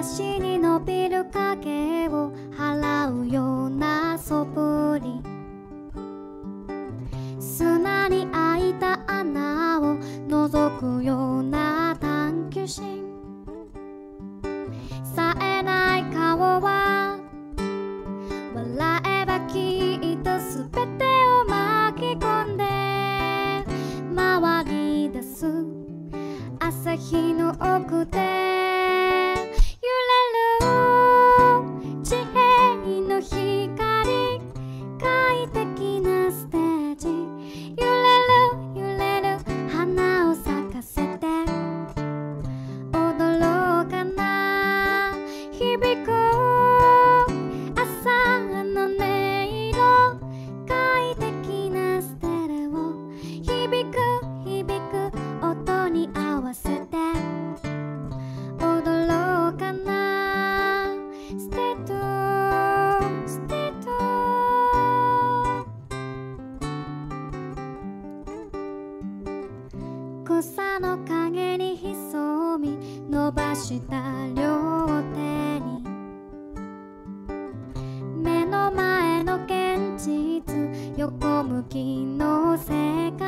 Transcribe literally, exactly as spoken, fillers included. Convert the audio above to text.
足に伸びる影を払うような素振り、砂に開いた穴を覗くような探求心、冴えない顔は笑えばきっと全てを巻き込んで回り出す朝日の奥で揺れる地平の光、快適なステージ、揺れる揺れる花を咲かせて驚かな響く朝の音色、快適なステレオ、響く響く音に合わせて驚かなステートステート、草の陰に潜み伸ばした両手に目の前の現実、横向きの世界